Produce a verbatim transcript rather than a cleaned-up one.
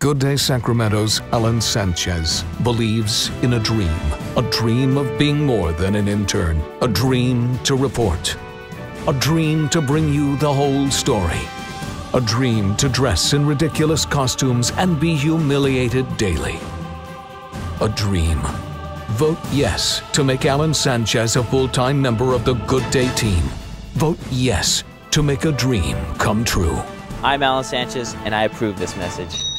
Good Day Sacramento's Alan Sanchez believes in a dream. A dream of being more than an intern. A dream to report. A dream to bring you the whole story. A dream to dress in ridiculous costumes and be humiliated daily. A dream. Vote yes to make Alan Sanchez a full-time member of the Good Day team. Vote yes to make a dream come true. I'm Alan Sanchez, and I approve this message.